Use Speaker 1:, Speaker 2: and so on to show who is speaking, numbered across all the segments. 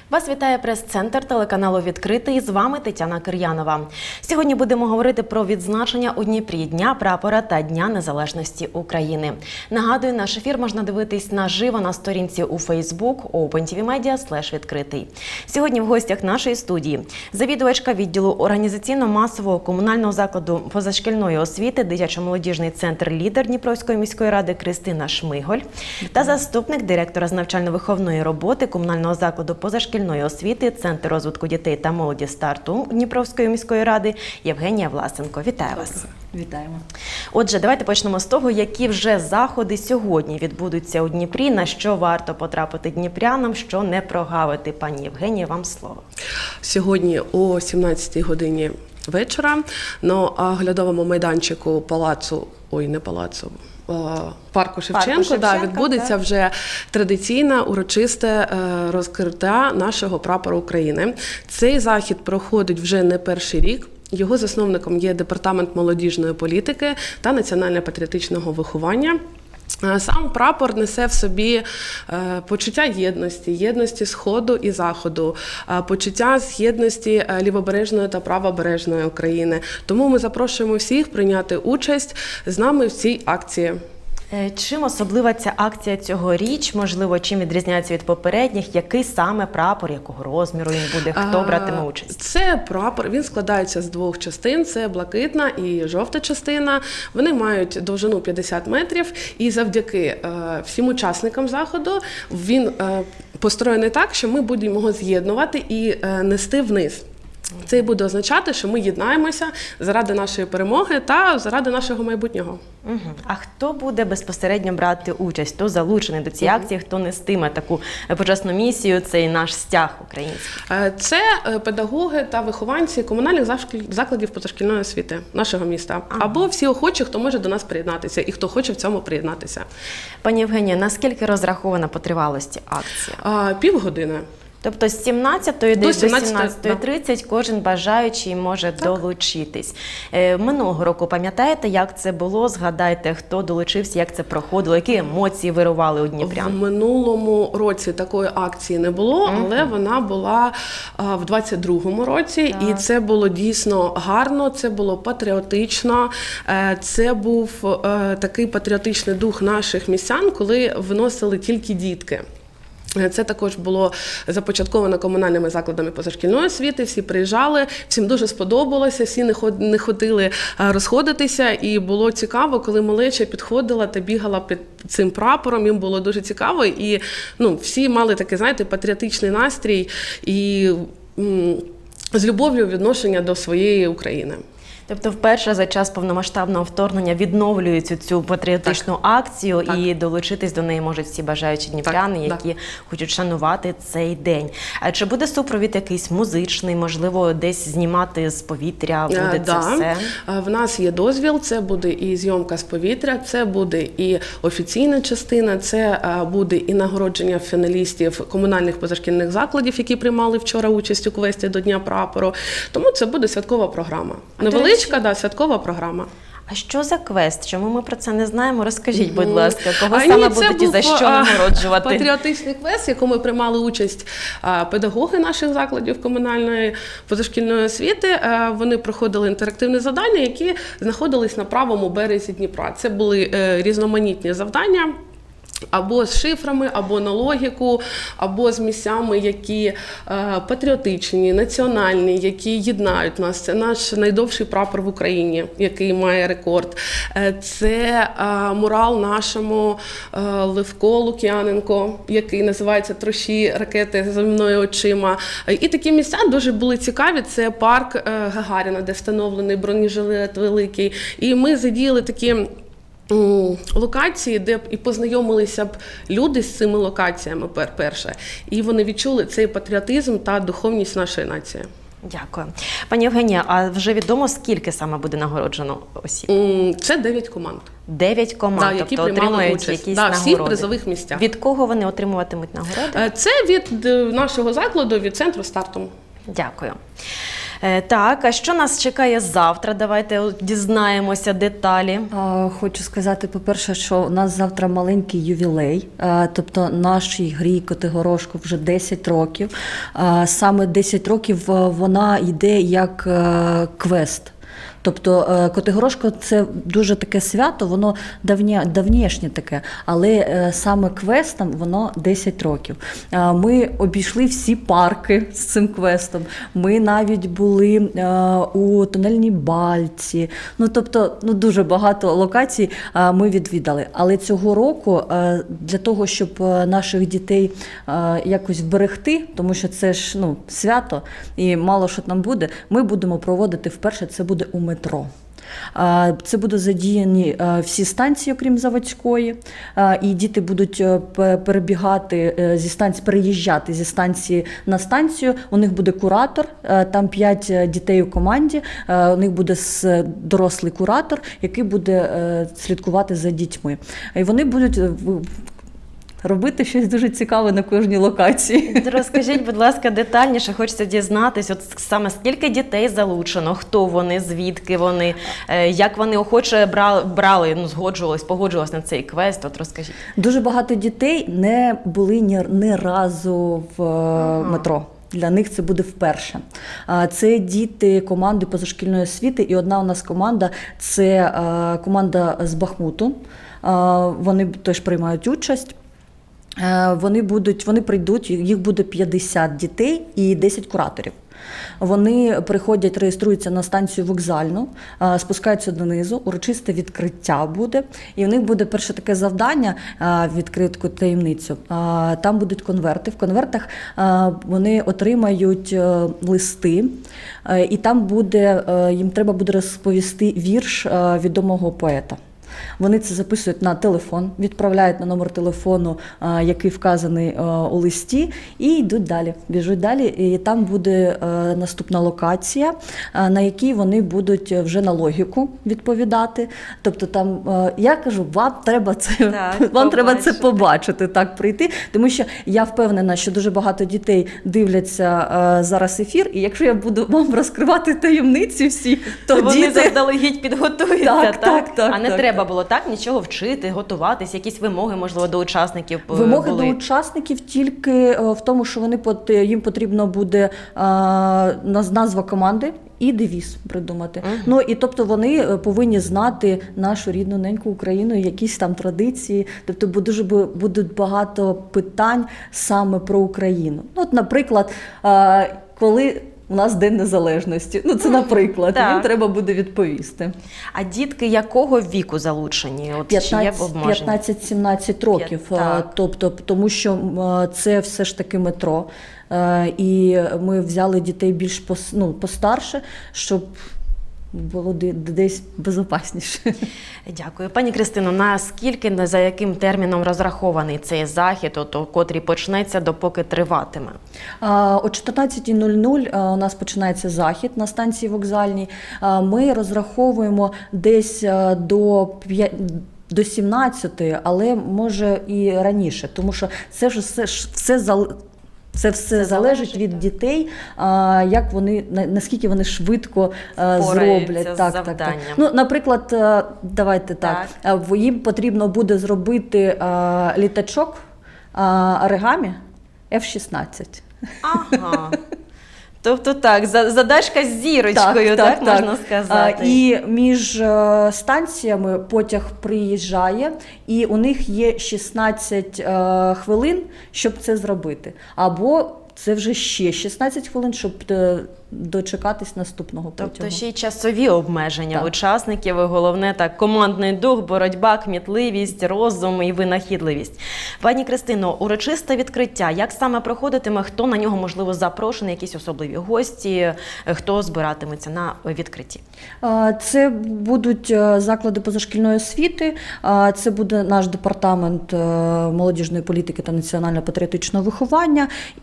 Speaker 1: Вас вітає прес-центр телеканалу «Відкритий». З вами Тетяна Кир'янова. Сьогодні будемо говорити про відзначення у Дніпрі Дня прапора та Дня Незалежності України. Нагадую, наш ефір можна дивитись наживо на сторінці у Facebook opentvmedia/відкритий. Сьогодні в гостях нашої студії завідувачка відділу організаційно-масового комунального закладу позашкільної освіти Дитячо-молодіжний центр «Лідер» Дніпровської міської ради Кристина Шмиголь та заступник директора з навчально-виховної роботи комунального закладу позашкільної освіти Центр розвитку дітей та молоді «Старту» Дніпровської міської ради Євгенія Власенко. Вітаю вас.
Speaker 2: Вітаємо.
Speaker 1: Отже, давайте почнемо з того, які вже заходи сьогодні відбудуться у Дніпрі, на що варто потрапити дніпрянам, що не прогавити. Пані Євгенія, вам слово.
Speaker 3: Сьогодні о 17-й годині вечора на оглядовому майданчику парку Шевченка відбудеться вже традиційне урочисте розкриття нашого прапора України. Цей захід проходить вже не перший рік. Його засновником є Департамент молодіжної політики та національно-патріотичного виховання. Сам прапор несе в собі почуття єдності Сходу і Заходу, почуття єдності лівобережної та правобережної України. Тому ми запрошуємо всіх прийняти участь з нами в цій акції.
Speaker 1: Чим особлива ця акція цьогоріч? Можливо, чим відрізняється від попередніх? Який саме прапор, якого розміру він буде? Хто братиме участь?
Speaker 3: Це прапор, він складається з двох частин. Це блакитна і жовта частина. Вони мають довжину 50 метрів. І завдяки всім учасникам заходу він построєний так, що ми будемо його з'єднувати і нести вниз. Це буде означати, що ми єднаємося заради нашої перемоги та заради нашого майбутнього.
Speaker 1: А хто буде безпосередньо брати участь? Хто залучений до цієї акції? Хто нестиме таку почесну місію, цей наш стяг український?
Speaker 3: Це педагоги та вихованці комунальних закладів позашкільної освіти нашого міста. Або всі охочі, хто може до нас приєднатися і хто хоче в цьому приєднатися.
Speaker 1: Пані Євгенія, наскільки розрахована по тривалості акція?
Speaker 3: Півгодини.
Speaker 1: Тобто з 17-ї до 17:30 кожен бажаючий може долучитись. Минулого року пам'ятаєте, як це було? Згадайте, хто долучився, як це проходило, які емоції вирували у дніпрян?
Speaker 3: В минулому році такої акції не було, але вона була в 22-му році. І це було дійсно гарно, це було патріотично, це був такий патріотичний дух наших містян, коли виносили тільки дітки. Це також було започатковано комунальними закладами позашкільної освіти, всі приїжджали, всім дуже сподобалося, всі не хотіли розходитися, і було цікаво, коли малеча підходила та бігала під цим прапором, їм було дуже цікаво, і всі мали такий, знаєте, патріотичний настрій і з любов'ю відношення до своєї України.
Speaker 1: Тобто вперше за час повномасштабного вторгнення відновлюють цю патріотичну акцію і долучитись до неї можуть всі бажаючі дніпряни, які хочуть шанувати цей день. А чи буде супровід якийсь музичний, можливо, десь знімати з повітря, буде це все?
Speaker 3: В нас є дозвіл, це буде і зйомка з повітря, це буде і офіційна частина, це буде і нагородження фіналістів комунальних позашкільних закладів, які приймали вчора участь у квесті до Дня прапору. Тому це буде святкова програма. Святкова програма.
Speaker 1: А що за квест? Чому ми про це не знаємо? Розкажіть, будь ласка, кого саме будуть і за що нагороджувати?
Speaker 3: Патріотичний квест, в якому приймали участь педагоги наших закладів комунальної позашкільної освіти. Вони проходили інтерактивні завдання, які знаходились на правому березі Дніпра. Це були різноманітні завдання. Або з шифрами, або на логіку, або з місцями, які патріотичні, національні, які єднають нас. Це наш найдовший прапор в Україні, який має рекорд. Це мурал нашому Левко Лук'яненко, який називається «Трощі ракети за мною очима». І такі місця дуже були цікаві. Це парк Гагаріна, де встановлений бронежилет великий. І ми задіяли такі локації, де б і познайомилися б люди з цими локаціями перше. І вони відчули цей патріотизм та духовність нашої нації.
Speaker 1: Дякую. Пані Євгенія, а вже відомо, скільки саме буде нагороджено осіб?
Speaker 3: Це 9 команд.
Speaker 1: 9 команд,
Speaker 3: які
Speaker 1: тобто отримують якісь нагороди.
Speaker 3: Всі в призових місцях.
Speaker 1: Від кого вони отримуватимуть нагороди?
Speaker 3: Це від нашого закладу, від центру «Старту».
Speaker 1: Дякую. Так, а що нас чекає завтра? Давайте дізнаємося деталі.
Speaker 2: Хочу сказати, по-перше, що у нас завтра маленький ювілей, тобто нашій грі Котигорошко вже 10 років. Саме 10 років вона йде як квест. Тобто Котигорошко – це дуже таке свято, воно давнішнє таке, але саме квестом воно 10 років. Ми обійшли всі парки з цим квестом, ми навіть були у Тунельній Бальці, тобто дуже багато локацій ми відвідали. Але цього року для того, щоб наших дітей якось вберегти, тому що це ж свято і мало що там буде, ми будемо проводити вперше, це буде у метро. Це будуть задіяні всі станції, окрім Заводської, і діти будуть переїжджати зі станції на станцію. У них буде куратор, там 5 дітей у команді, у них буде дорослий куратор, який буде слідкувати за дітьми. І вони будуть робити щось дуже цікаве на кожній локації.
Speaker 1: Розкажіть, будь ласка, детальніше, хочеться дізнатись, от саме скільки дітей залучено, хто вони, звідки вони, як вони охоче брали, погоджувалися на цей квест, от розкажіть.
Speaker 2: Дуже багато дітей не були ні разу в метро. Для них це буде вперше. Це діти команди позашкільної освіти, і одна у нас команда – це команда з Бахмуту. Вони теж приймають участь. Вони прийдуть, їх буде 50 дітей і 10 кураторів. Вони приходять, реєструються на станцію вокзальну, спускаються донизу, урочисте відкриття буде. І у них буде перше таке завдання, відкритку таємницю. Там будуть конверти. В конвертах вони отримають листи, і там їм треба буде розповісти вірш відомого поета. Вони це записують на телефон, відправляють на номер телефону, який вказаний у листі, і йдуть далі, біжуть далі. І там буде наступна локація, на якій вони будуть вже на логіку відповідати. Тобто там, я кажу, вам треба це побачити, так, прийти. Тому що я впевнена, що дуже багато дітей дивляться зараз ефір, і якщо я буду вам розкривати таємниці всі, то
Speaker 1: вони заздалегідь підготуються,
Speaker 2: так?
Speaker 1: А не треба було так нічого вчити, готуватись, якісь вимоги, можливо, до учасників були?
Speaker 2: Вимоги до учасників тільки в тому, що їм потрібно буде назва команди і девіз придумати. І тобто вони повинні знати нашу рідну неньку Україну, якісь там традиції, тобто дуже будуть багато питань саме про Україну. От, наприклад, коли у нас День Незалежності. Це наприклад, їм треба буде відповісти.
Speaker 1: А дітки якого віку залучені?
Speaker 2: 15-17 років. Тобто, тому що це все ж таки метро. І ми взяли дітей більш постарше, щоб було десь безпечніше.
Speaker 1: Дякую. Пані Кристино, наскільки, за яким терміном розрахований цей захід, котрий почнеться, допоки триватиме?
Speaker 2: О 14:00 у нас починається захід на станції вокзальній. Ми розраховуємо десь до 17, але може і раніше, тому що це все залежить від дітей, як наскільки вони швидко зроблять.
Speaker 1: з завданням.
Speaker 2: Наприклад, давайте так. Їм потрібно буде зробити літачок оригамі F-16.
Speaker 1: Ага. Тобто так, задачка з зірочкою, так можна сказати.
Speaker 2: І між станціями потяг приїжджає, і у них є 16 хвилин, щоб це зробити. Або це вже ще 16 хвилин, щоб дочекатись наступного потягу.
Speaker 1: Тобто ще й часові обмеження учасників, і головне так, командний дух, боротьба, кмітливість, розум і винахідливість. Пані Кристино, урочисте відкриття, як саме проходитиме, хто на нього, можливо, запрошений, якісь особливі гості, хто збиратиметься на відкритті?
Speaker 2: Це будуть заклади позашкільної освіти, це буде наш департамент молодіжної політики та національно-патріотичного виховання, і всі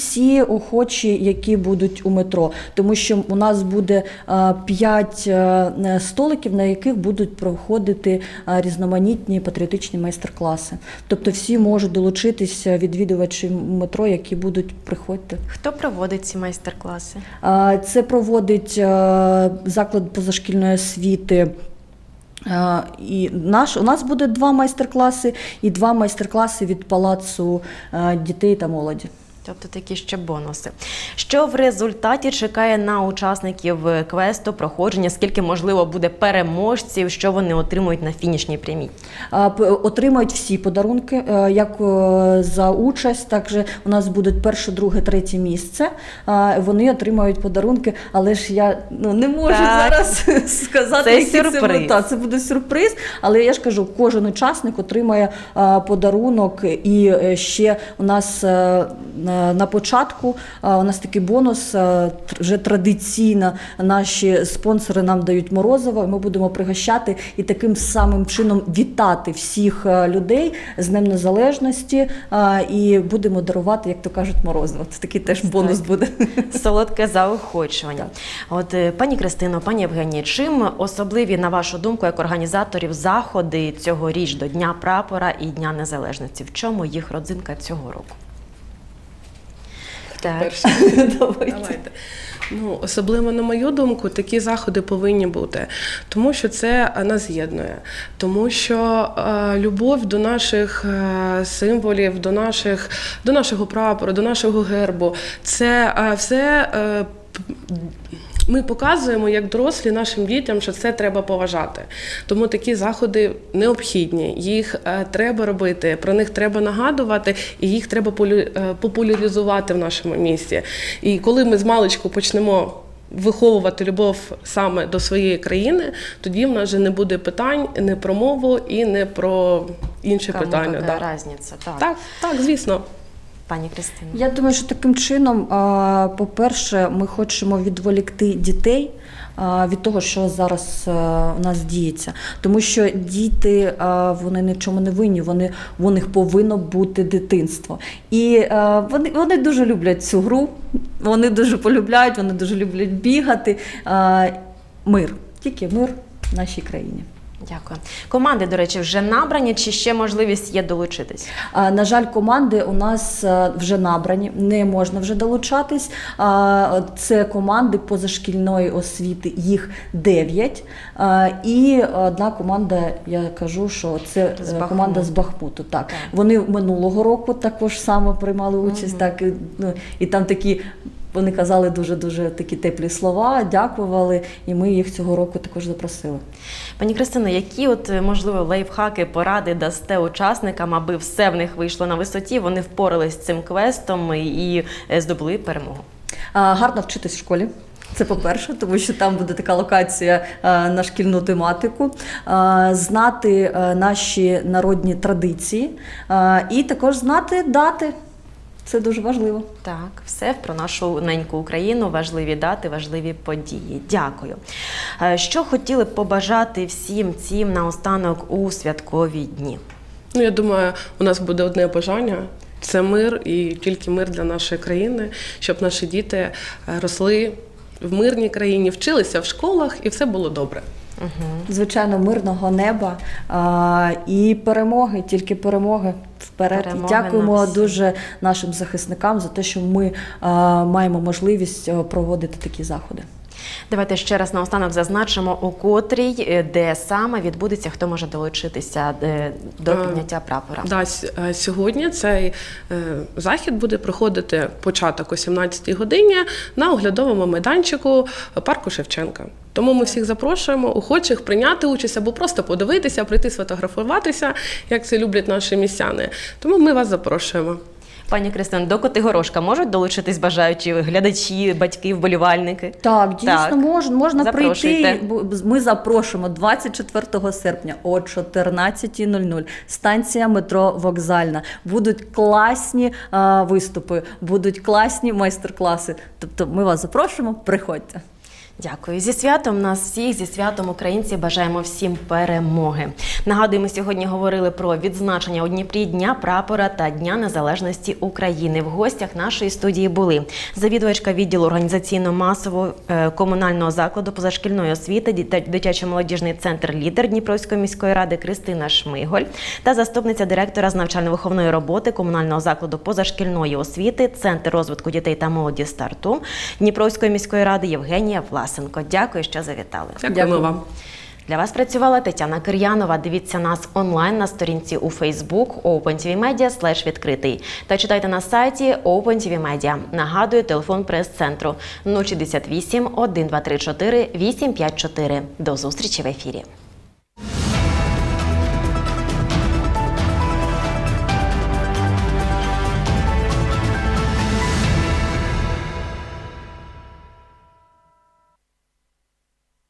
Speaker 2: всі охочі, які будуть у метро. Тому що у нас буде 5 столиків, на яких будуть проходити різноманітні патріотичні майстер-класи. Тобто всі можуть долучитися, відвідувачі метро, які будуть приходити.
Speaker 1: Хто проводить ці майстер-класи?
Speaker 2: Це проводить заклад позашкільної освіти. І у нас буде 2 майстер-класи і 2 майстер-класи від Палацу дітей та молоді.
Speaker 1: Тобто такі ще бонуси. Що в результаті чекає на учасників квесту, проходження? Скільки, можливо, буде переможців? Що вони отримують на фінішній прямій?
Speaker 2: Отримають всі подарунки, як за участь, так же у нас будуть перше, друге, третє місце. Вони отримають подарунки, але ж я не можу зараз сказати,
Speaker 1: який сюрприз.
Speaker 2: Це буде сюрприз, але я ж кажу, кожен учасник отримає подарунок, і ще у нас на початку у нас такий бонус, вже традиційно наші спонсори нам дають морозиво, і ми будемо пригощати і таким самим чином вітати всіх людей з Днем Незалежності і будемо дарувати, як то кажуть, морозиво. Це такий теж бонус буде.
Speaker 1: Солодке заохочування. От, пані Кристино, пані Євгенії, чим особливі, на вашу думку, як організаторів заходи цьогоріч до Дня Прапора і Дня Незалежності? В чому їх родзинка цього року? Так.
Speaker 3: Давайте. Особливо, на мою думку, такі заходи повинні бути, тому що це нас з'єднує, тому що любов до наших символів, до нашого прапору, до нашого гербу, це все ми показуємо, як дорослі, нашим дітям, що це треба поважати. Тому такі заходи необхідні, їх треба робити, про них треба нагадувати, і їх треба популяризувати в нашому місті. І коли ми з маличку почнемо виховувати любов саме до своєї країни, тоді в нас вже не буде питань не про мову і не про інші питання.
Speaker 1: Кому яка різниця?
Speaker 3: Так, звісно.
Speaker 1: Пані Кристино.
Speaker 2: Я думаю, що таким чином, по-перше, ми хочемо відволікти дітей від того, що зараз у нас діється. Тому що діти, вони нічому не винні, у них повинно бути дитинство. І вони дуже люблять цю гру, вони дуже полюбляють, вони дуже люблять бігати. Мир, тільки мир в нашій країні.
Speaker 1: Дякую. Команди, до речі, вже набрані, чи ще можливість є долучитись?
Speaker 2: На жаль, команди у нас вже набрані, не можна вже долучатись. Це команди позашкільної освіти, їх 9. І одна команда, я кажу, що це команда з Бахмуту. Так. Вони минулого року також само приймали участь. Так, і там такі... Вони казали дуже-дуже такі теплі слова, дякували, і ми їх цього року також запросили.
Speaker 1: Пані Кристино, які, можливо, лайфхаки, поради дасте учасникам, аби все в них вийшло на висоті, вони впорались з цим квестом і здобули перемогу?
Speaker 2: Гарно вчитись в школі. Це по-перше, тому що там буде така локація на шкільну тематику, знати наші народні традиції і також знати дати. Це дуже важливо.
Speaker 1: Так, все про нашу неньку Україну, важливі дати, важливі події. Дякую. Що хотіли б побажати всім цим наостанок у святкові дні?
Speaker 3: Я думаю, у нас буде одне бажання – це мир і тільки мир для нашої країни, щоб наші діти росли в мирній країні, вчилися в школах і все було добре.
Speaker 2: Звичайно, мирного неба і перемоги, тільки перемоги вперед. І дякуємо дуже нашим захисникам за те, що ми маємо можливість проводити такі заходи.
Speaker 1: Давайте ще раз наостанок зазначимо, у котрій, де саме відбудеться, хто може долучитися до підняття прапора.
Speaker 3: Сьогодні цей захід буде проходити початок о 17-й годині на оглядовому майданчику парку Шевченка. Тому ми всіх запрошуємо, охочих прийняти участь або просто подивитися, прийти сфотографуватися, як це люблять наші містяни. Тому ми вас запрошуємо.
Speaker 1: Пані Кристино, до Котигорошка можуть долучитись бажаючі глядачі, батьки, вболівальники?
Speaker 2: Так, дійсно, можна прийти. Ми запрошуємо 24 серпня о 14:00. Станція метро Вокзальна. Будуть класні виступи, будуть класні майстер-класи. Тобто ми вас запрошуємо, приходьте.
Speaker 1: Дякую. Зі святом нас всіх, зі святом українці бажаємо всім перемоги. Нагадую, ми сьогодні говорили про відзначення у Дніпрі Дня прапора та Дня Незалежності України. В гостях нашої студії були завідувачка відділу організаційно-масового комунального закладу позашкільної освіти дитячо-молодіжний центр «Лідер» Дніпровської міської ради Кристина Шмиголь та заступниця директора з навчально-виховної роботи комунального закладу позашкільної освіти Центр розвитку дітей та молоді «Старту» Дніпровської міської ради Євгенія Власенко. Дякую, що завітали.
Speaker 3: Дякуємо вам.
Speaker 1: Для вас працювала Тетяна Кир'янова. Дивіться нас онлайн на сторінці у Facebook OpenTVMedia/відкритий та читайте на сайті OpenTV Media. Нагадую, телефон прес-центру 068 1234 854. До зустрічі в ефірі.